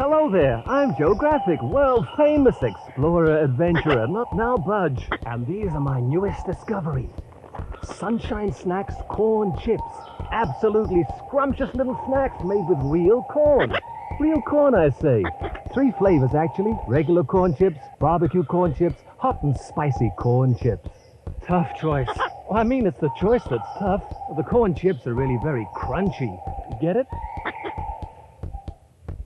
Hello there, I'm Joe Graphic, world-famous explorer, adventurer, not now budge. And these are my newest discoveries. Sunshine Snacks corn chips. Absolutely scrumptious little snacks made with real corn. Real corn, I say. 3 flavors, actually. Regular corn chips, barbecue corn chips, hot and spicy corn chips. Tough choice. Well, I mean, it's the choice that's tough. The corn chips are really very crunchy. Get it?